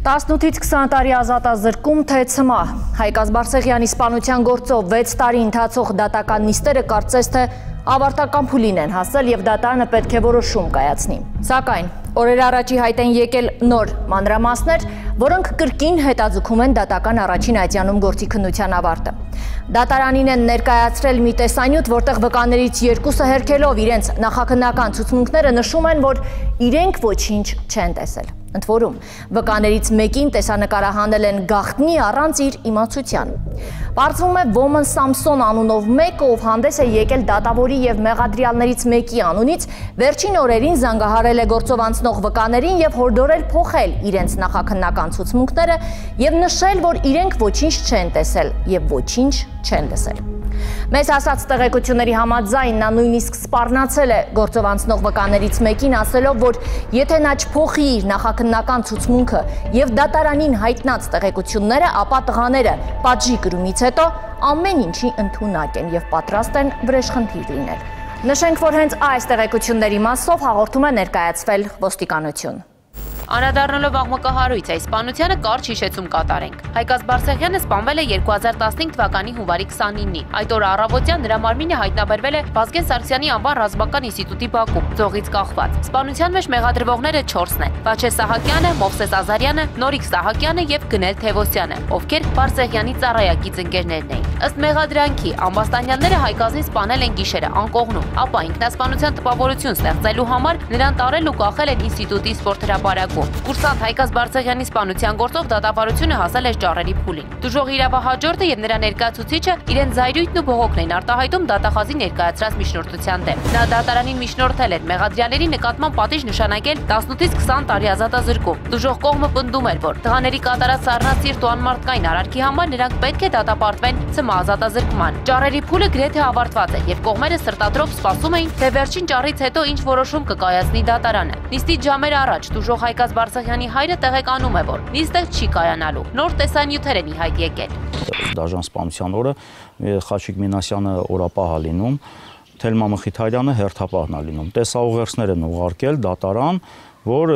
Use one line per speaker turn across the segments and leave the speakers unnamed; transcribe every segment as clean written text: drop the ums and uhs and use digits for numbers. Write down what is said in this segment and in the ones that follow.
18-ից 20 տարի ազատազրկում, թե ցմահ։ Հայկ Ազբարսեղյանի սպանության գործով 6 տարի ընթացող դատական նիստերը կարծես թե ավարտական փուլին են հասել եւ դատարանը պետք է որոշում կայացնի։ Սակայն օրեր առաջի հայտ են եկել նոր մանրամասներ, որոնք կրկին հետաձգում են դատական առաջին այցյանում գործի քննության ավարտը։ Դատարանին են ներկայացրել մի տեսանյութ, որտեղ վկաներից երկուսը հերքելով իրենց նախաքննական ցուցմունքները նշում են, որ իրենք ոչինչ չեն տեսել։ Ընդ որում, վկաներից մեկին տեսանկարահանել են գաղտնի առանց իր իմացության։ Պարզվում է Ոմն Սամսոն անունով մեկը, ով հանդես է եկել դատավորի եւ մեղադրյալներից մեկի անունից, վերջին օրերին զանգահարել է գործով անցնող վկաներին եւ հորդորել փոխել իրենց նախաքննական ցուցմունքները եւ նշել, որ իրենք ոչինչ չեն տեսել եւ ոչինչ չեն լսել։ Մեզ ասած տեղեկությունների համաձայն նա նույնիսկ սպառնացել է գործով անցնող վկաներից մեկին, ասելով, որ եթե նա չփոխի իր նախաքննական ցուցմունքը եւ դատարանին հայտնած տեղեկությունները, ապա տղաները պատժի կրումից հետո ամեն ինչի ընդունակ են եւ պատրաստ են վրեժխնդիր լինել։ Նշենք, որ հենց այս տեղեկությունների մասով հաղորդում է ներկայացվել ոստիկանություն։
Անդրադառնալով աղմկահարույց այս սպանությանը կարճ հիշեցում կատարենք։ Հայկ Ազբարսեղյանը սպանվել է 2015 թվականի հունվարի 29-ին։ Այդ օրը առավոտյան նրա մարմինը հայտնաբերվել է Վազգեն Սարգսյանի անվան ռազմական ինստիտուտի բակում, ձողից կախված։ Սպանության մեջ մեղադրվողները 4-ն են՝ Վաչե Սահակյանը, Մովսես Ազարյանը, Նորիկ Սահակյանը եւ Գնել Թևոսյանը, ովքեր Բարսեղյանի ծառայակից ընկերներն էին։ Ըստ մեղադրանքի, ամբաստանյալները Հայկազին սպանել են գիշերը անկողնում, ապա ինքնասպանության տպավորություն ստեղծելու համար նրան տարել ու կախել են ինստիտուտի սպորտհրապարակում։ Կուրսանտ Հայկ Ազբարսեղյանի սպանության գործով դատավարությունը հասել է ճառերի փուլին։ Դժոխ իրավահաջորդը եւ նրա ներկայացուցիչը իրենց զայրույթն ու բողոքն էին արտահայտում դատախազի ներկայացրած միջնորդության դեմ։ Նա դատարանին միջնորդել էր մեղադրյալների նկատմամբ պատիժ նշանակել 18-ից 20 տարի ազատազրկում։ Դժոխ կողմը պնդում էր, որ տղաների կատարած սառնասիրտ ու անմարդկային արարքի համար նրանք պետք է դատապարտվեն ցմահ ազատազրկման։ Ճառերի փուլը գրեթե ավարտված է եւ կողմերը սրտադրով սպասում էին, թե վերջին ճառից հետո ինչ որոշում կկայացնի դատարանը։ Նիստից ժամեր առաջ դժոխ Հայկ Ազբարսեղյանի հայրը տեղեկանում է, որ նիստը չի կայանալու։ Նոր տեսանյութեր են ի հայտ եկել։
Դաժան սպանության օրը Խաչիկ Մինասյանը օրապահ է լինում, Թելմա Մխիթարյանը հերթապահն է լինում։ Տեսաուղերձներ են ուղարկել դատարան, որ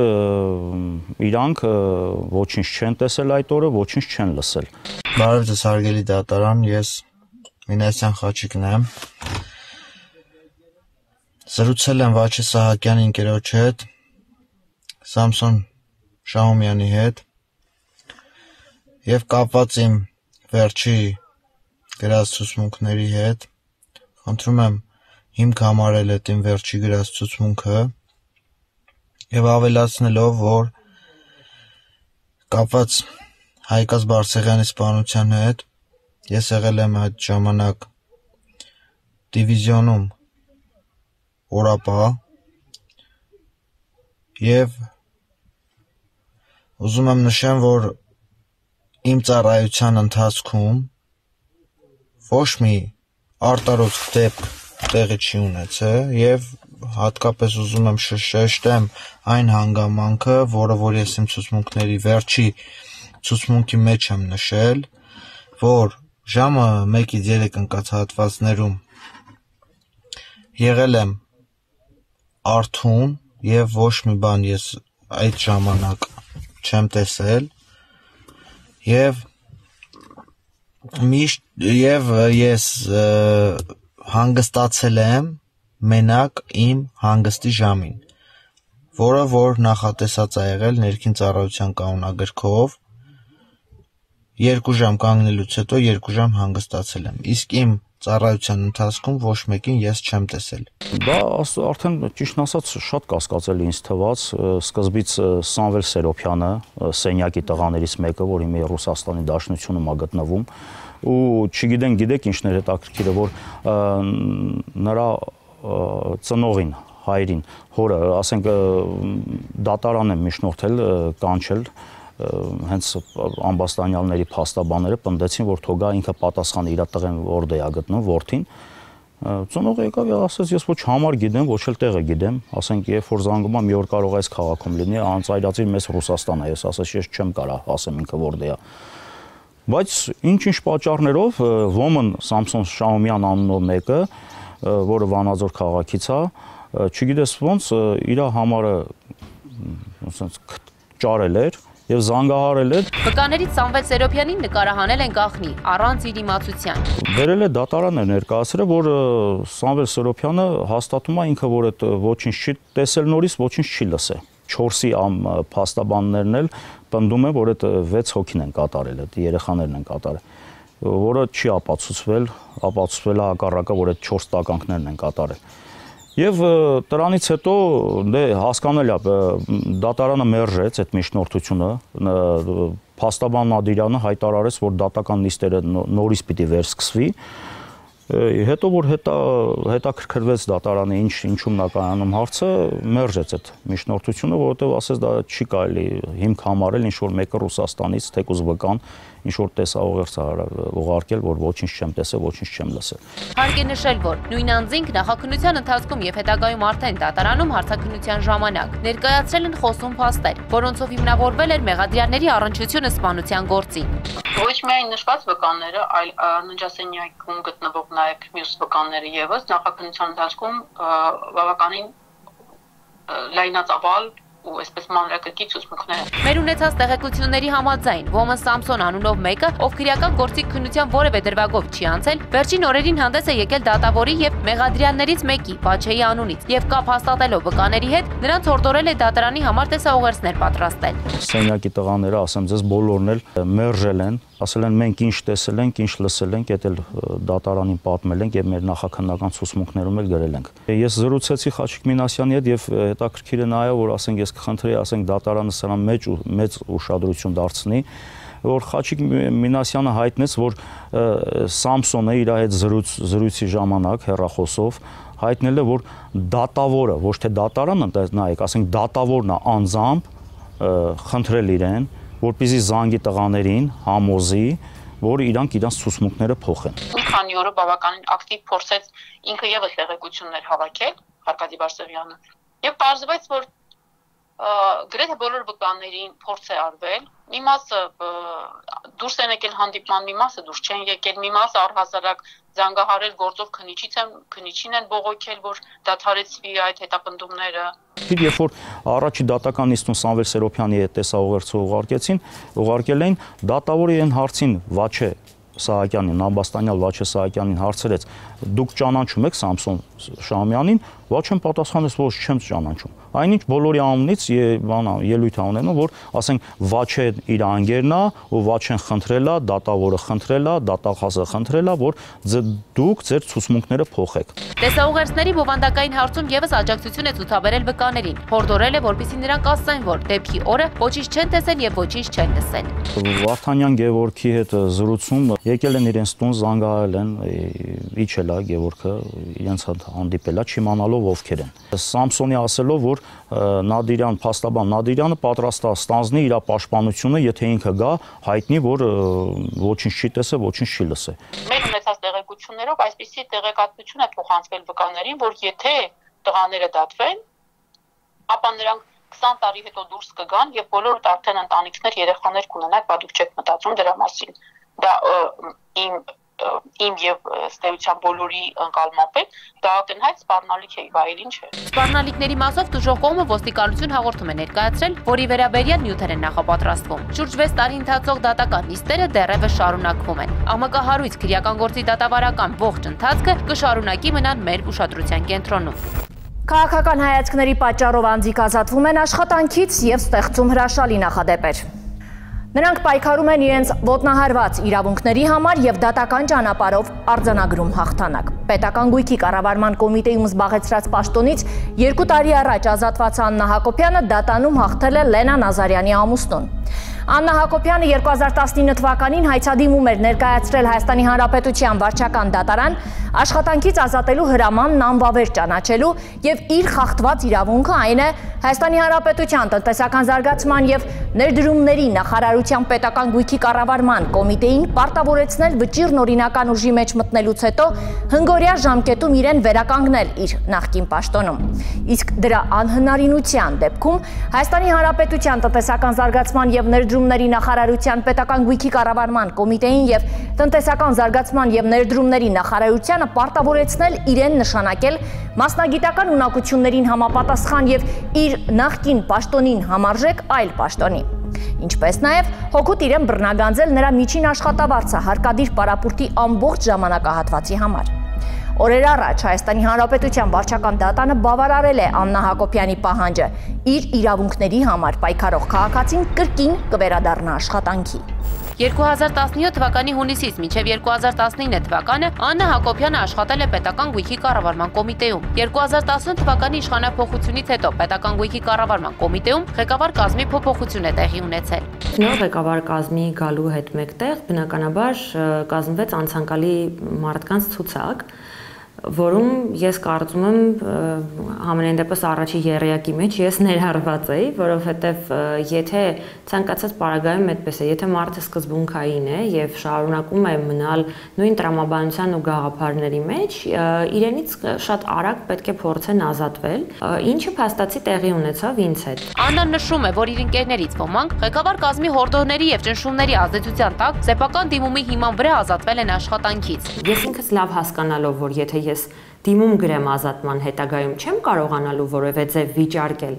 իրանք ոչինչ չեն տեսել այդ օրը, ոչինչ չեն լսել։
Բարև ձեզ հարգելի դատարան, ես Մինասյան Խաչիկն եմ։ Զրուցել եմ Վաչե Սահակյանի ընկերոջ հետ, Սամսոն Շահումյանի հետ եւ կապված իմ վերջի գրած ցուցմունքների հետ, խնդրում եմ հիմք համարել այդ իմ վերջի գրած ցուցմունքը եւ ավելացնելով, որ կապված Հայկ Ազբարսեղյանի սպանության հետ ես եղել եմ այդ ժամանակ դիվիզիոնում օրապահ եւ ուզում եմ նշեմ, որ իմ ծառայության ընթացքում ոչ մի արտարոց դեպք տեղի չի ունեցել եւ հատկապես ուզում եմ շեշտեմ այն հանգամանքը, որ ես իմ ցուցմունքների վերջի ցուցմունքի մեջ եմ նշել, որ ժամը 1-ից 3 ընկած հատվածներում եղել եմ արթուն եւ ոչ մի բան ես այդ ժամանակ չեմ տեսել եւ ես հանգստացել եմ մենակ իմ հանգստի ժամին, որը որ նախատեսած է եղել ներքին ծառայության կանոնագրքով 2 ժամ կանգնելուց հետո 2 ժամ հանգստացել եմ, իսկ իմ ծառայության ընթացքում ոչ մեկին ես չեմ տեսել։
Դա արդեն ճիշտն ասած շատ կասկածելի ինձ թվաց, սկզբից Սամվել Սերոփյանը, սենյակի տղաներից մեկը, որ հիմա Ռուսաստանի Դաշնությունում է գտնվում, ու գիտեք ինչն էր հետաքրքիրը, որ նրա ծնողին, հայրին, հորը, ասենք դատարան են միջնորդել, կանչել, հենց ամբաստանյալների փաստաբանները պնդեցին, որ թողա ինքը պատասխանը իր տղեն որտե է գտնում, որդին։ Ծնողը եկավ եւ ասաց, ես ոչ համար գիտեմ, ոչ էլ տեղը գիտեմ, ասենք երբ որ զանգում եմ, մի օր կարող է այս քաղաքում լինի, անցայրացիր մեզ Ռուսաստան է, ես ասաց, ես չեմ կարող ասեմ ինքը որտե է։ Բայց ինչ-ինչ պատճառներով Ոմն Սամսոն Շահումյան անունով մեկը, որը Վանաձոր քաղաքից է, չգիտես ոնց իր համարը ոնց ճարել էր եւ զանգահարել է։
Վկաներից Սամվել Սերոբյանին նկարահանել են գաղտնի, առանց իր իմացության։
Վերել է դատարանը ներկայացրել, որ Սամվել Սերոբյանը հաստատում է ինքը, որ այդ ոչինչ չի տեսել նորից, ոչինչ չի լսել։ 4-ի փաստաբաններն էլ պնդում են, որ այդ 6 հոգին են կատարել, այդ երեխաներն են կատարել, որը չի ապացուցվել է հակառակը, որ այդ 4 տականքներն են կատարել։ Եվ դրանից հետո հասկանալի է, դատարանը մերժեց այդ միջնորդությունը, փաստաբան Նադիրյանը հայտարարեց, որ դատական նիստերը նորից պիտի վերսկսվի, հետո որ հետաքրքրվեց դատարանը ինչում նա կայանում հարցը, մերժեց այդ միջնորդությունը, որովհետև ասեց դա չի կարելի հիմք համարել, ինչ որ մեկը Ռուսաստանից թեկուզ վկան ինչ որ տեսաուղերձ ուղարկել, որ ոչինչ չեմ տեսել, ոչինչ չեմ լսել։
Հարկ է նշել, որ նույն անձինք նախաքննության ընթացքում եւ հետագայում արդեն դատարանում հարցաքննության ժամանակ ներկայացրել են խոսուն փաստեր, որոնցով հիմնավորվել էր մեղադրյալների առնչությունը սպանության գործին։
Ոչ միայն նշված վկանները, այլ ննջասենյակում գտնվող նաեւ մյուս վկանները եւս նախաքննության ընթացքում բավականին լայնածավալ ու այսպես մանրակրկիտ ցուցմունքներ։
Մեր ունեցած տեղեկությունների համաձայն Ոմն Սամսոն անունով մեկը, ով քրեական գործի քննության որևէ դրվագով չի անցել, վերջին օրերին հանդես է եկել դատավորի եւ մեղադրյալներից մեկի Բաչեի անունից եւ կապ հաստատելով վկաների հետ նրանց հորդորել է դատարանի համար տեսաուղերձներ պատրաստել։
Սենյակի տղաները, ասեմ ձեզ, բոլորն էլ մերժել են, ասել են մենք ինչ տեսել ենք, ինչ լսել ենք, դա էլ դատարանին պատմել ենք եւ մեր նախաքննական ցուցմունքներում էլ գրել ենք։ Ես զրուցեցի Խաչիկ Մինասյանի հետ եւ հետաքրքիր է նաեւ, որ ասենք ես կխնդրեի, ասենք դատարանը սրան մեծ ուշադրություն դարձնի, որ Խաչիկ Մինասյանը հայտնեց, որ Սամսոնը իր հետ զրույցի ժամանակ հեռախոսով հայտնել է, որ դատավորը, ոչ թե դատարանը, նայեք, ասենք դատավորն է անձամբ խնդրել իրեն, որպեսզի զանգի տղաներին համոզի, որ իրանք իրանց ցուցմունքները փոխեն։
Մի քանի օրը բավականին ակտիվ փորձեց ինքը եւս տեղեկություններ հավաքել Արկադի Բարսեղյանը եւ պարզվեց, որ գրեթե բոլոր վկաններին փորձ է արվել, մի մասը դուրս են եկել հանդիպման, մի մասը դուրս չեն եկել, մի մասը առհասարակ զանգահարել գործով քննիչին են բողոքել, որ դադարեցվի այդ հետապնդումները։
Երբ որ առաջի դատական նիստում Սամվել Սերոբյանի հետ տեսաուղերձը ուղարկել էին, դատավորի այն հարցին Վաչե Սահակյանին, Նաբաստանյալ Վաչե Սահակյանին հարցրեց. դուք ճանաչում եք Սամսոն Շահումյանին, Վաչեն պատասխանեց, ոչ չեմ ճանաչում։ Այնինչ բոլորի անունից ելույթ անելու, որ ասենք Վաչեն իր անգերն է, ու Վաչեն խնդրել է, դատավորը խնդրել է, դատախազը խնդրել է, որ դուք ձեր ցուցմունքները փոխեք։
Տեսաուղերձների բովանդակային հարցում եւս աջակցություն է ցուցաբերել վկաներին։ Հորդորել է, որպեսզի նրանք ասեն, որ դեպքի օրը ոչինչ չեն տեսել եւ ոչինչ չեն լսել։
Վարդանյան Գևորգի հետ զրուցում եկել են իրենց տուն, զանգահարել են, իջել է Գևորգը, իրենց հանդիպել է, չիմանալով ովքեր են։ Սամսոնի ասելով, որ փաստաբան Նադիրյանը պատրաստ է ստանձնի իր պաշտպանությունը, եթե ինքը գա, հայտնի, որ ոչինչ չի տեսել, ոչինչ չի լսել։
Մեր ունեցած տեղեկություններով այսպիսի տեղեկատվություն է փոխանցվել վկաներին, որ եթե տղաները դատվեն, ապա նրանք 20 տարի հետո դուրս կգան եւ բոլորդ արդեն ընտանիքներ, երեխաներ կունենան, բա դուք չեք մտածում դրա մասին։ Դա իմ եւ ստեյության բոլորի ընկալմամբ է, դա ակնհայտ սպառնալիք է, այլ ինչ է։
Սպառնալիքների մասով դժոխ կողմը ոստիկանություն հաղորդում է ներկայացրել, որի վերաբերյալ նյութեր են նախապատրաստվում։ Շուրջ 6 տարի ընթացող դատական նիստերը դեռևս շարունակվում են։ ԱՄԿ-հարույց քրեական գործի դատավարական ողջ ընթացքը կշարունակի մնալ մեր ուշադրության կենտրոնում։
Քաղաքական հայացքների պատճառով անձիկ ազատվում են աշխատանքից եւ ստեղծում հրաշալի նախադեպեր։ Նրանք պայքարում են իրենց ոտնահարված իրավունքների համար եւ դատական ճանապարհով արձանագրում հաղթանակ։ Պետական գույքի կառավարման կոմիտեում զբաղեցրած պաշտոնից 2 տարի առաջ ազատված Աննա Հակոբյանը դատանում հաղթել է Լենա Նազարյանի ամուսնուն։ Աննա Հակոբյանը 2019 թվականին հայցադիմում էր ներկայացրել Հայաստանի Հանրապետության վարչական դատարան աշխատանքից ազատելու հրամանն անվավեր ճանաչելու եւ իր խախտված իրավունքը այն է Հայաստանի Հանրապետության տնտեսական զարգացման եւ ներդրումների նախարարության պետական գույքի կառավարման կոմիտեին պարտավորեցնել վճիռն օրինական ուժի մեջ մտնելուց հետո հնգօրյա ժամկետում իրեն վերականգնել իր նախկին պաշտոնում։ Իսկ դրա անհնարինության դեպքում Հայաստանի Հանրապետության տնտեսական զարգացման եւ ներդրումների ներդրումների նախարարության պետական գույքի կառավարման կոմիտեին եւ տնտեսական զարգացման եւ ներդրումների նախարարությանը պարտավորեցնել իրեն նշանակել մասնագիտական ունակություններին համապատասխան եւ իր նախկին պաշտոնին համարժեք այլ պաշտոնի։ Ինչպես նաեւ հօգուտ իրեն բռնագանձել նրա միջին աշխատավարձը հարկադիր պարապուրտի ամբողջ ժամանակահատվածի համար։ Օրեր առաջ Հայաստանի Հանրապետության վարչական դատանը բավարարել է Աննա Հակոբյանի պահանջը, իր իրավունքների համար պայքարող քաղաքացին կրկին կվերադառնա աշխատանքի։
2017 թվականի հունիսից մինչև 2019 թվականը Աննա Հակոբյանը աշխատել է պետական գույքի կառավարման կոմիտեում։ 2018 թվականի իշխանափոխությունից հետո պետական գույքի կառավարման կոմիտեում ղեկավար կազմի փոփոխություն է տեղի ունեցել։
Նոր ղեկավար կազմի գալու հետ մեկտեղ բնականաբար կազմվեց անցանկալի մարդկանց ցուցակ, որում ես կարծում եմ համենայն դեպս առաջի եռյակի մեջ ես ներառված էի, որովհետև եթե ցանկացած պարագայում այդպես է, եթե մարդը սկզբունքային է եւ շարունակում է մնալ նույն տրամաբանության ու գաղափարների մեջ, իրենից շատ արագ պետք է փորձեն ազատվել, ինչը փաստացի տեղի ունեցավ ինձ հետ։
Աննան նշում է, որ իր ընկերներից ոմանք ղեկավար կազմի հորդորների եւ ճնշումների ազդեցության տակ սեփական դիմումի հիման վրա ազատվել են աշխատանքից։
Ես ինքս լավ հասկանալով, որ եթե ես դիմում գրեմ ազատման հետագայում չեմ կարողանալու որևէ ձև վիճարկել,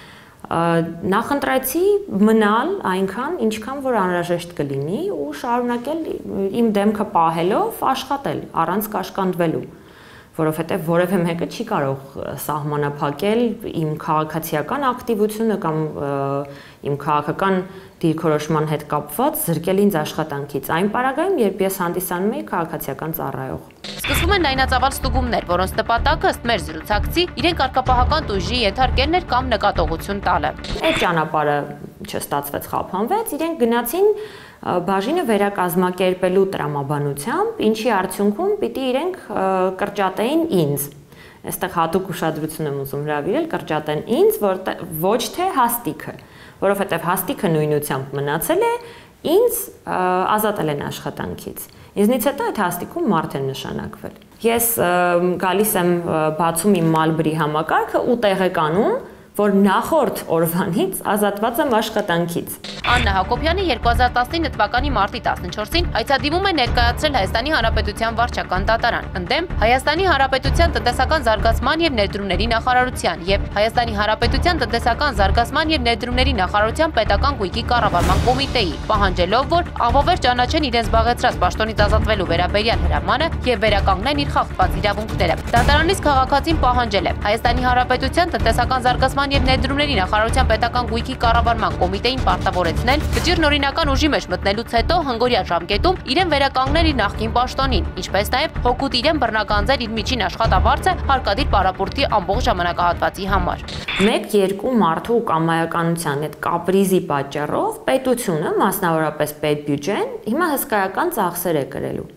նախընտրեցի մնալ այնքան, ինչքան որ անհրաժեշտ կլինի ու շարունակել իմ դեմքը պահելով աշխատել առանց կաշկանդվելու, որովհետև որևէ մեկը չի կարող սահմանափակել իմ քաղաքացիական ակտիվությունը կամ իմ քաղաքական դիրքորոշման հետ կապված զրկել ինձ աշխատանքից, այն պարագայում, երբ ես հանդիսանում էի քաղաքացիական ծառայող։
Սկսվում են լայնածավալ ստուգումներ, որոնց նպատակը ըստ մեր զրուցակցի իրենք արկապահական տույժի ենթարկելն էր կամ նկատողություն տալը։ Այդ
ճանապարհը չստացվեց, խափանվեց, իրենք գնացին բաժինը վերակազմակերպելու տրամաբանությամբ, ինչի արդյունքում պիտի իրենք կրճատեին ինձ։ Այստեղ հատուկ ուշադրություն եմ ուզում հրավիրել, կրճատեն ինձ, ոչ թե հաստիքը, որովհետև հաստիքը նույնությամբ մնացել է, ինձ ազատել են աշխատանքից։ Ինձնից հետո այդ հաստիքում մարդ են նշանակվել։ Ես գալիս եմ բացում իմ Մալբրի համակարգը ու տեղեկանում, որ նախորդ օրվանից ազատված եմ աշխատանքից։
Աննա Հակոբյանը 2019 թվականի մարտի 14-ին հայցադիմում է ներկայացրել Հայաստանի Հանրապետության վարչական դատարան, ընդդեմ Հայաստանի Հանրապետության տնտեսական զարգացման եւ ներդրումների նախարարության եւ Հայաստանի Հանրապետության տնտեսական զարգացման եւ ներդրումների նախարարության պետական գույքի կառավարման կոմիտեի, պահանջելով, որ անվավեր ճանաչեն իրենց զբաղեցրած պաշտոնից ազատվելու վերաբերյալ հրամանը եւ վերականգնեն իր խախտված իրավունքները։ Դատարանից քաղաքացին պահանջել է Հայաստանի Հանրապետության տնտեսական զարգացման եւ ներդրումների նախարարության պետական գույքի կառավարման կոմիտեին պարտավորեցնել վճիռն օրինական ուժի մեջ մտնելուց հետո հնգօրյա ժամկետում իրեն վերականգնել իր նախկին պաշտոնին, ինչպես նաեւ հօգուտ իրեն բռնագանձել իր միջին աշխատավարձը հարկադիր պարապուրտի ամբողջ ժամանակահատվածի համար։
1-2 մարդու կամայականության այդ կապրիզի պատճառով պետությունը, մասնավորապես պետբյուջեն, հիմա հսկայական ծախսեր է կրելու։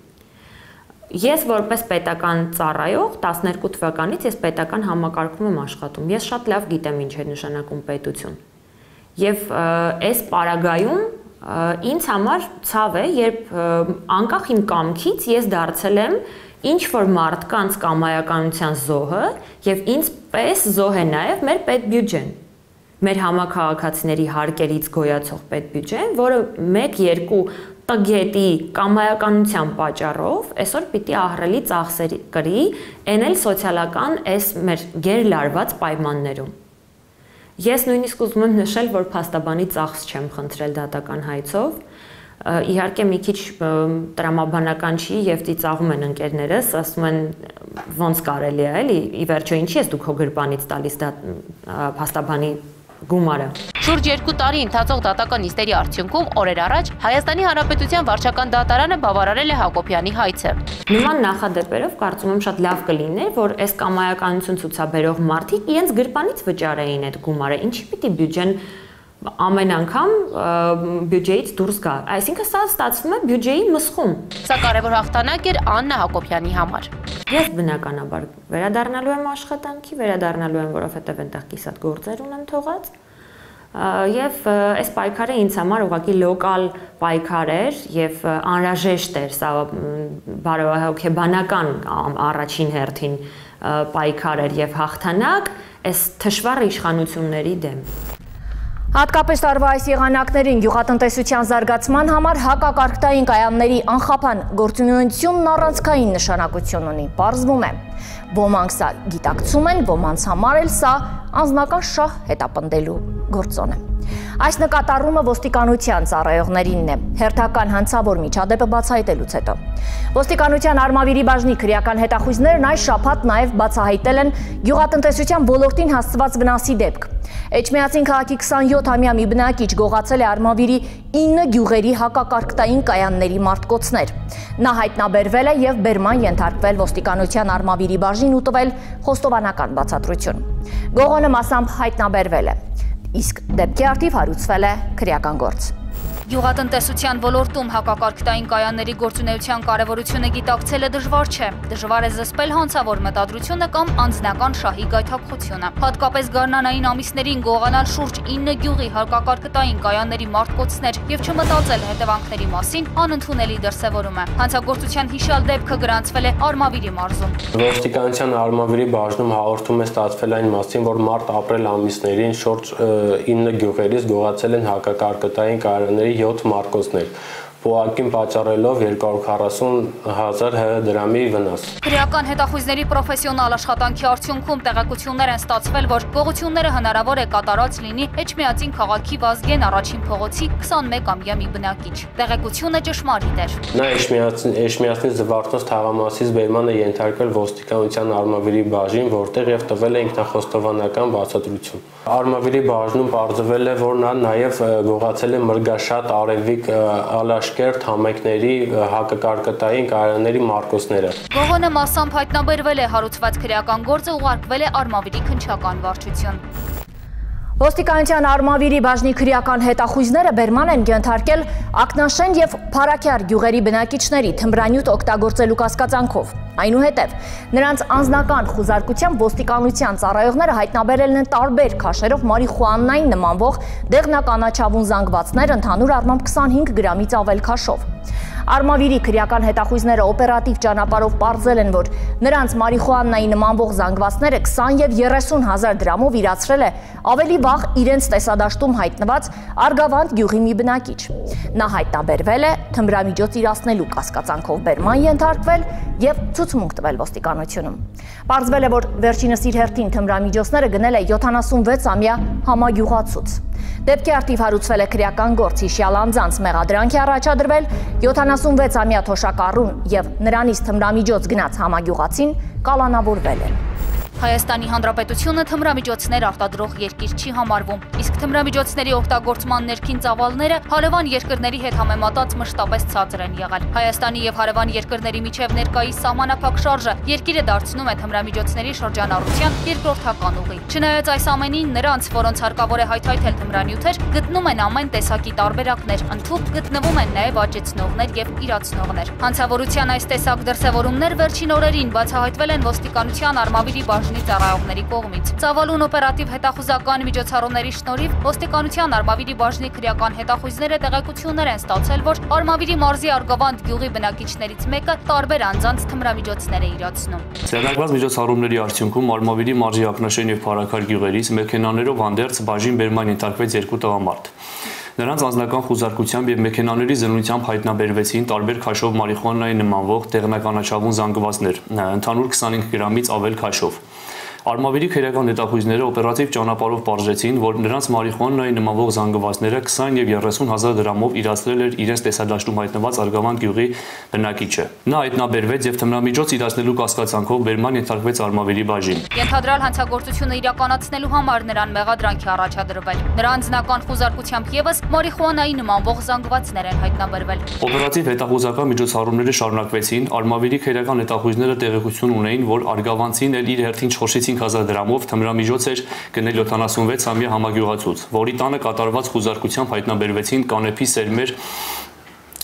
Ես որպես պետական ծառայող 12 թվականից ես պետական համակարգում եմ աշխատում։ Ես շատ լավ գիտեմ ինչ է նշանակում պետություն։ Եվ այս պարագայում ինձ համար ցավ է, երբ անկախ իմ կամքից ես դարձել եմ ինչ որ մարդկանց կամայականության զոհը եւ ինձ պես զոհ է նաեւ մեր պետբյուջեն։ Մեր համակարգացիների հարկերից գոյացող պետբյուջեն, որը 1-2 տգետի կամայականության պատճառով այսօր պիտի ահռելի ծախսեր կրի, այն էլ սոցիալական այս մեր գերլարված պայմաններում։ Ես նույնիսկ ուզում եմ նշել, որ փաստաբանի ծախս չեմ խնդրել դատական հայցով, իհարկե մի քիչ տրամաբանական չի եւ ծիծաղում են ընկերներս, ասում են ոնց կարելի է, էլի, ի վերջո ինչի ես դուք հո գրպանից տալիս փաստաբանի գումարը։
Շուրջ 2 տարի ընթացող դատական նիստերի արդյունքում օրեր առաջ Հայաստանի Հանրապետության վարչական դատարանը բավարարել է Հակոբյանի հայցը։
Նման նախադեպերով կարծում եմ շատ լավ կլիներ, որ այս կամայականություն ցուցաբերող մարդիկ իրենց գրպանից վճարեին այդ գումարը, ինչի պիտի բյուջեն ամեն անգամ բյուջեից դուրս գա։ Այսինքն սա ստացվում է բյուջեի մսխում։
Սա կարևոր հաղթանակ էր Աննա Հակոբյանի համար։
Ես բնականաբար վերադառնալու եմ աշխատանքի, վերադառնալու եմ, որովհետև այնտեղ կիսատ գործեր ունեմ թողած։ Եվ այս պայքարը ինձ համար ուղղակի լոկալ պայքար էր եւ անհրաժեշտ էր, սա բարոյահոգեբանական առաջին հերթին պայքար էր եւ հաղթանակ այս թշվառ իշխանությունների դեմ։
Հատկապես տարվա այս եղանակներին գյուղատնտեսության զարգացման համար հակակարգտային կայանների անխափան գործունեությունն առանցքային նշանակություն ունի, պարզվում է։ Ոմանք սա գիտակցում են, ոմանց համար էլ սա անձնական շահ հետապնդելու գործոն է։ Այս նկատառումը ոստիկանության ծառայողներինն է, հերթական հանցավոր միջադեպը բացահայտելուց հետո։ Ոստիկանության Արմավիրի բաժնի քրեական հետախույզներն այս շաբաթ նաև բացահայտել են գյուղատնտեսության ոլորտին հասցված վնասի դեպք։ Էջմիածին քաղաքի 27-ամյա մի բնակիչ գողացել է Արմավիրի 9 գյուղերի հակակարգտային կայանների մարտկոցներ։ Նա հայտնաբերվել է եւ բերման ենթարկվել ոստիկանության Արմավիրի բաժնին ու տվել խոստովանական բացատրություն։ Գողոնը մասամբ հայտնաբերվել է, իսկ դեպքի առթիվ հարուցվել է քրեական գործ։
Գյուղատնտեսության ոլորտում հակակարգտային կայանների գործունեության կարևորությունը գիտակցելը դժվար չէ։ Դժվար է զսպել հանցավոր մտադրությունը կամ անձնական շահի գայթակղությունը։ Հատկապես գարնանային ամիսներին գողանալ շուրջ 9 գյուղի հակակարգտային կայանների մարտկոցներ եւ չմտածել հետևանքների մասին անընդունելի դրսեւորում է։ Հանցագործության հիշյալ դեպքը գրանցվել է Արմավիրի մարզում։
Ոստիկանության Արմավիրի բաժնում հաղորդում է ստացվել այն մասին, որ մարտ-ապրիլ ամիսներին շուրջ 9 գյուղերից գողացել են հակակարգտային կայանների 7 մարտկոցներ, փողակին պատճառելով 240,000 ՀՀ դրամի վնաս։
Քրեական հետախույզների պրոֆեսիոնալ աշխատանքի արդյունքում տեղեկություններ են ստացվել, որ գողությունները հնարավոր է կատարած լինի Էջմիածին քաղաքի Վազգեն առաջին փողոցի 21-ամյա մի բնակիչ։ Տեղեկությունը ճշմարիտ էր։
Նա Էջմիածնի Զվարթնոց թաղամասից բերման է ենթարկվել ոստիկանության Արմավիրի բաժին, որտեղ եւ տվել է ինքնախոստովանական բացատրություն։ Արմավիրի բաժնում պարզվել է, որ նա նաեւ գողացել է Մրգաշատ, Արևիկ, Ալաշկերտ համայնքների հակակարգտային կայանների մարտկոցները։
Գողոնը մասամբ հայտնաբերվել է, հարուցված քրեական գործը ուղարկվել է Արմավիրի քննչական վարչություն։
Ոստիկանության Արմավիրի բաժնի քրեական հետախույզները բերման են ենթարկել Ակնաշեն եւ Փարաքյար գյուղերի բնակիչների թմրանյութ օգտագործելու կասկածանքով։ Այնուհետև նրանց անձնական խուզարկությամբ ոստիկանության ծառայողները հայտնաբերել են տարբեր քաշերով մարիխուանային նմանվող դեղնականաչավուն զանգվածներ, ընդհանուր առմամբ 25 գրամից ավել քաշով։ Արմավիրի քրեական հետախույզները օպերատիվ ճանապարհով պարզել են, որ նրանց մարիխուանայի նմանվող զանգվածները 20 եւ 30,000 դրամով իրացրել է ավելի վաղ իրենց տեսադաշտում հայտնված Արգավանդ գյուղի մի բնակիչ։ Նա հայտնաբերվել է, թմրամիջոց իրացնելու կասկածանքով բերման ենթարկվել եւ ցուցմունք տվել ոստիկանությունում։ Պարզվել է, որ վերջինս իր հերթին թմրամիջոցները գնել է 76-ամյա համագյուղացուց։ Դեպքի առթիվ հարուցվել է քրեական գործ, հիշյալ անձանց մեղադրանք է առաջադրվել, 76-ամյա թոշակառուն եւ նրանից թմրամիջոց գնաց համագյուղացին կալանավորվել են։
Հայաստանի Հանրապետությունը թմրամիջոցներ արտադրող երկիր չի համարվում, իսկ թմրամիջոցների օգտագործման ներքին ծավալները հարևան երկրների հետ համեմատած մշտապես ցածր են եղել։ Հայաստանի եւ հարևան երկրների միջև ներկայիս սահմանափակ շարժը երկիրը դարձնում է թմրամիջոցների շրջանառության երկրորդական ուղի։ Չնայած այս ամենին, նրանց, որոնց հարկավոր է հայթայթել թմրանյութեր, գտնում են ամեն տեսակի տարբերակներ, ընդհանուր գտնվում են նաեւ աճեցնողներ եւ իրացնողներ։ Հանցավորության այս տեսակ դրսեւորումներ վերջին օրերին բացահայտվել են ոստիկանության Արմավիրի ծառայողների կողմից։ Ծավալուն օպերատիվ հետախուզական միջոցառումների շնորհիվ ոստիկանության Արմավիրի բաժնի քրեական հետախույզները տեղեկություններ են ստացել, որ Արմավիրի մարզի Արգավանդ գյուղի բնակիչներից մեկը տարբեր անձանց թմրամիջոցներ է իրացնում։
Ձեռնարկված միջոցառումների արդյունքում Արմավիրի մարզի Ակնաշեն եւ Փարաքար գյուղերից մեքենաներով հանդերձ բաժին բերման ենթարկվեց 2 տղամարդ։ Նրանց անձնական խուզարկությամբ եւ մեքենաների զննությամբ հայտնաբերվեցին տարբեր քաշով մարիխուանայի նմանվող դեղնականաչավուն զանգվածներ, ընդհանուր 25 գրամից ավել քաշով։ Արմավիրի քրեական հետախույզները օպերատիվ ճանապարհով պարզեցին, որ նրանց մարիխուանայի նմանվող զանգվածները 20 եւ 30,000 դրամով իրացրել էր իրենց տեսադաշտում հայտնված Արգավանդ գյուղի բնակիչը։ Նա հայտնաբերվեց եւ թմրամիջոց իրացնելու կասկածանքով բերման ենթարկվեց Արմավիրի բաժին։
Ենթադրյալ հանցագործությունը իրականացնելու համար նրան մեղադրանք է առաջադրվել։ Նրա անձնական խուզարկությամբ եւս մարիխուանայի նմանվող զանգվածներ են հայտնաբերվել։
Օպերատիվ հետախուզական միջոցառումները շարունակվեցին։ Արմավիրի քրեական հետախույզները տեղեկություն ունեին, որ Արգավանցին էլ իր հերթին չխորշից 5,000 դրամով թմրամիջոց էր գնել 76-ամյա համագյուղացուց, որի տանը կատարված խուզարկությամբ հայտնաբերվեցին կանեփի սերմեր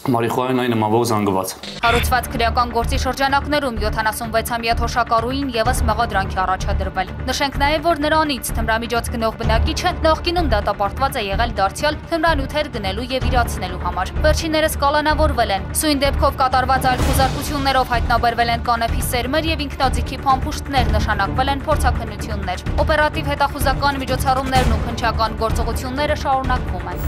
մարիխուանային նմանվող զանգված։
Հարուցված քրեական գործի շրջանակներում 76-ամյա թոշակառուին եւս մեղադրանքի առաջադրվել։ Նշենք նաեւ, որ նրանից թմրամիջոց գնող բնակիչը նախկինում դատապարտված է եղել դարձյալ թմրանյութեր գնելու եւ իրացնելու համար։ Վերջիններս կալանավորվել են։ Սույն դեպքով կատարված այլ խուզարկություններով հայտնաբերվել են կանեփի սերմեր եւ ինքնաձիգի փամփուշտներ, նշանակվել են փորձաքննություններ։ Օպերատիվ հետախուզական միջոցառումներն ու քննչական գործողությունները շարունակվում են։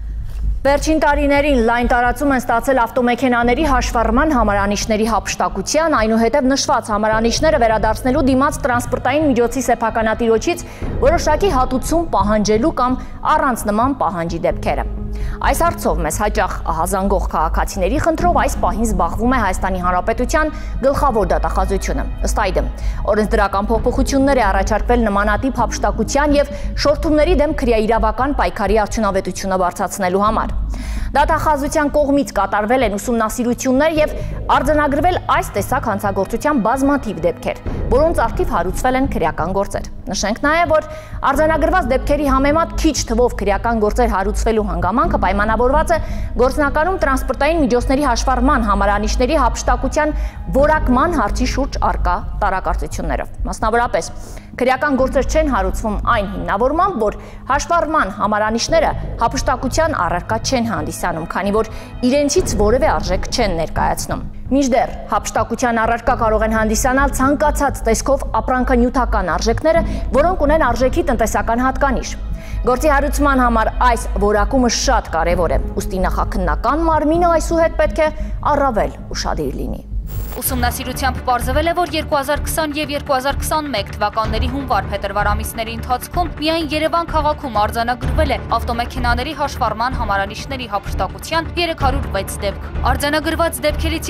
Վերջին տարիներին լայն տարածում են ստացել ավտոմեքենաների հաշվառման համարանիշների հափշտակության, այնուհետև նշված համարանիշները վերադարձնելու դիմաց տրանսպորտային միջոցի սեփականատիրոջից որոշակի հատուցում պահանջելու կամ առանց նման պահանջի դեպքերը։ Այս հարցով մեզ հաճախ ահազանգող քաղաքացիների խնդրով այս պահին զբաղվում է Հայաստանի Հանրապետության գլխավոր դատախազությունը։ Ըստ այդմ, օրենսդրական փոփոխություններ է առաջարկվել նմանատիպ հափշտակության եւ շորթումների դեմ քրեաիրավական պայքարի արդյունավետությունը բարձրացնելու համար։ Դատախազության կողմից կատարվել են ուսումնասիրություններ եւ արձանագրվել այս տեսակ հանցագործության բազմաթիվ դեպքեր, որոնց առթիվ հարուցվել են քրեական գործեր։ Նշենք նաեւ, որ արձանագրված դեպքերի համեմատ քիչ թվով քրեական գործեր հարուցվելու հանգամանքը պայմանավորված է գործնականում տրանսպորտային միջոցների հաշվառման համարանիշների հափշտակության որակման հարցի շուրջ առկա տարակարծություններով։ Մասնավորապես, քրեական գործեր չեն հարուցվում այն հիմնավորմամբ, որ հաշվառման համարանիշները հափշտակության առարկա չեն հանդիսանում, քանի որ իրենցից որևէ արժեք չեն ներկայացնում։ Մինչդեռ հափշտակության առարկա կարող են հանդիսանալ ցանկացած տեսքով ապրանքանյութական արժեքները, որոնք ունեն արժեքի տնտեսական հատկանիշ։ Գործի հարուցման համար այս որակումը շատ կարևոր է, ուստի նախաքննական մարմինը այսուհետ պետք է առավել ուշադիր լինի։
Ուսումնասիրությամբ պարզվել է, որ 2020 եւ 2021 թվականների հունվար-փետրվար ամիսների ընթացքում միայն Երևան քաղաքում արձանագրվել է ավտոմեքենաների հաշվառման համարանիշների հափշտակության 306 դեպք։ Արձանագրված դեպքերից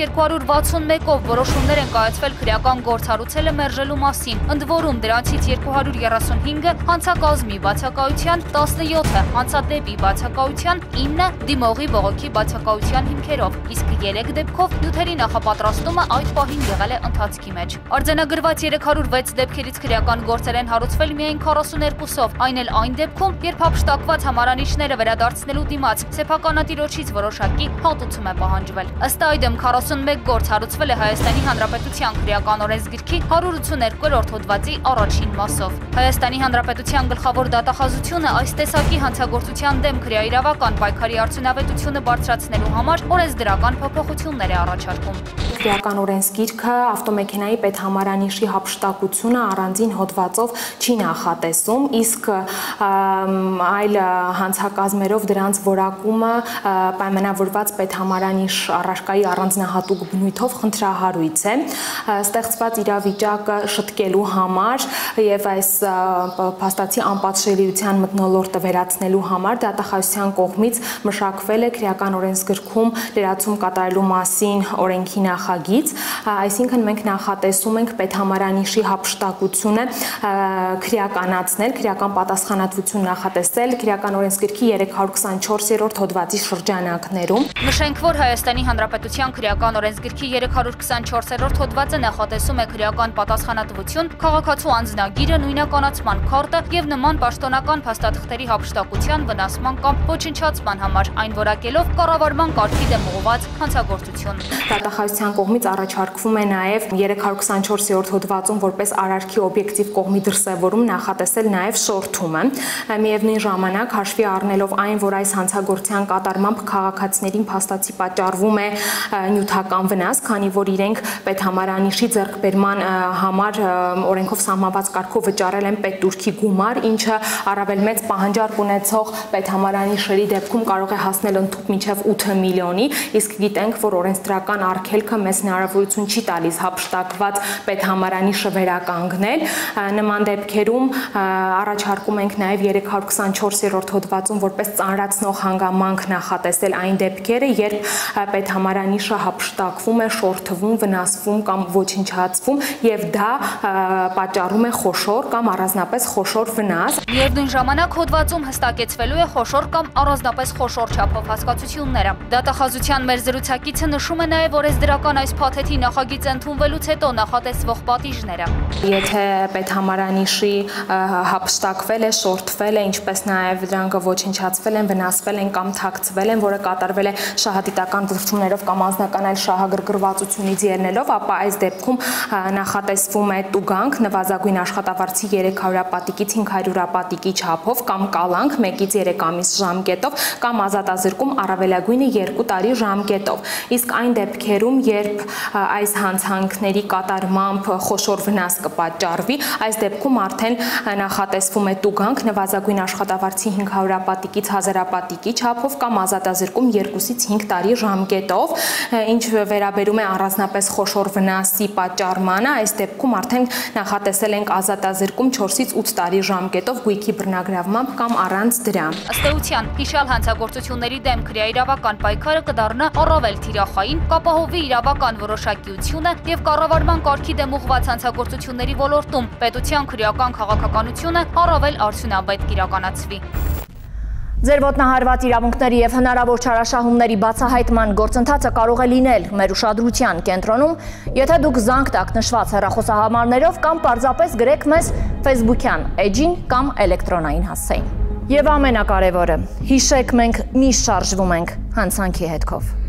261-ով որոշումներ են կայացվել քրեական գործ հարուցելը մերժելու մասին, ընդ որում դրանցից 235-ը հանցակազմի բացակայության, 17-ը հանցադեպի բացակայության, 9-ը դիմողի բողոքի բացակայության հիմքերով, իսկ 3 դեպքով նյութերի նախապատրաստումը այդ պահին եղել է ընթացքի մեջ։ Արձանագրված 306 դեպքերից քրեական գործեր են հարուցվել միայն 42-ով, այն էլ այն դեպքում, երբ հափշտակված համարանիշները վերադարձնելու դիմաց սեփականատիրոջից որոշակի հատուցում է պահանջվել։ Ըստ այդմ 41 գործ հարուցվել է Հայաստանի Հանրապետության քրեական օրենսգրքի 182-րդ հոդվածի առաջին մասով։ Հայաստանի Հանրապետության գլխավոր դատախազությունը այս տեսակի հանցագործության դեմ քրեաիրավական պայքարի արդյունավետությունը բարձրացնելու համար օրենսդրական փոփոխություններ է առաջարկում։
Քրեական օրենսգիրքը ավտոմեքենայի պետհամարանիշի հափշտակությունը առանձին հոդվածով չի նախատեսում, իսկ այլ հանցակազմերով դրանց որակումը պայմանավորված պետհամարանիշ առարկայի առանձնահատուկ բնույթով խնդրահարույց է։ Ստեղծված իրավիճակը շտկելու համար եւ այս փաստացի անպատժելիության մթնոլորտը վերացնելու համար դատախազության կողմից մշակվել է քրեական օրենսգրքում լրացում կատարելու մասին օրենքի նախագիծ, այսինքն մենք նախատեսում ենք պետհամարանիշի հափշտակությունը քրեականացնել, քրեական պատասխանատվություն նախատեսել քրեական օրենսգրքի 324-րդ հոդվածի շրջանակներում։
Նշենք, որ Հայաստանի Հանրապետության քրեական օրենսգրքի 324-րդ հոդվածը նախատեսում է քրեական պատասխանատվություն, քաղաքացու անձնագիրը, նույնականացման քարտը եւ նման պաշտոնական փաստաթղթերի հափշտակության, վնասման կամ ոչնչացման համար, այն որակելով կառավարման կարգի դեմ ուղղված հանցագործություն։
Դատախազության կողմից առաջարկվում է նաև 324-րդ հոդվածում որպես արարքի օբյեկտիվ կողմի դրսևորում նախատեսել նաև շորթումը։ Միևնույն ժամանակ հաշվի առնելով այն, որ այս հանցագործության կատարմամբ քաղաքացիներին փաստացի պատճառվում է նյութական վնաս, քանի որ իրենք պետհամարանիշի ձեռքբերման համար օրենքով սահմանված կարգով վճարել են պետտուրքի գումար, ինչը առավել մեծ պահանջարկ ունեցող պետհամարանիշերի դեպքում կարող է հասնել ընդհանուր մինչև 8 միլիոնի, իսկ գիտենք, որ օրենսդրական արգելքը մեզ հնարավորություն չի տալիս հափշտակված պետհամարանիշը վերականգնել։ Նման դեպքերում առաջարկում ենք նաև 324-րդ հոդվածում որպես ծանրացնող հանգամանք նախատեսել այն դեպքերը, երբ պետհամարանիշը հափշտակվում է, շորթվում, վնասվում կամ ոչնչացվում եւ դա պատճառում է խոշոր կամ առանձնապես խոշոր վնաս։
Միևնույն ժամանակ հոդվածում հստակեցվելու է խոշոր կամ առանձնապես խոշոր չափով հասկացությունները։ Դատախազության մեր զրուցակիցը նշում է նաև օրենսդրական այս փաթեթ փաթեթի նախագիծ ընդունվելուց հետո նախատեսվող պատիժները։
Եթե պետհամարանիշի հափշտակվել է, շորթվել է, ինչպես նաև դրանք ոչնչացվել են, վնասվել են կամ թաքցվել են, որը կատարվել է շահադիտական վրդումներով կամ անձնական այլ շահագրգռվածությունից ելնելով, ապա այս դեպքում նախատեսվում է տուգանք նվազագույն աշխատավարձի 300 պատիկից 500 պատիկի չափով կամ կալանք 1-ից 3 ամիս ժամկետով կամ ազատազրկում առավելագույնը 2 տարի ժամկետով։ Իսկ այն դեպքերում, երբ այս հանցանքների կատարմամբ խոշոր վնաս կպատճառվի, այս դեպքում արդեն նախատեսվում է տուգանք նվազագույն աշխատավարձի 500 պատիկից 1000 պատիկի չափով կամ ազատազրկում 2-ից 5 տարի ժամկետով, ինչ վերաբերում է առանձնապես խոշոր վնասի պատճառմանը, այս դեպքում արդեն նախատեսել ենք ազատազրկում 4-ից 8 տարի ժամկետով գույքի բռնագրավմամբ կամ առանց դրա։
Ըստ էության, հիշյալ հանցագործությունների դեմ քրեաիրավական պայքարը կդառնա առավել թիրախային, կապահովի իրավական որոշակիությունը եւ կառավարման կարգի դեմ ուղղված հանցագործությունների ոլորտում պետության քրեական քաղաքականությունը առավել արդյունավետ կիրականացվի։
Ձեր ոտնահարված իրավունքների եւ հնարավոր չարաշահումների բացահայտման գործընթացը կարող է լինել մեր ուշադրության կենտրոնում, եթե դուք զանգ տաք նշված հեռախոսահամարներով կամ պարզապես գրեք մեզ Facebook-յան էջին կամ էլեկտրոնային հասցեին։ Եվ ամենակարևորը, հիշեք, մենք միշտ շարժվում ենք հանցանքի հետքով։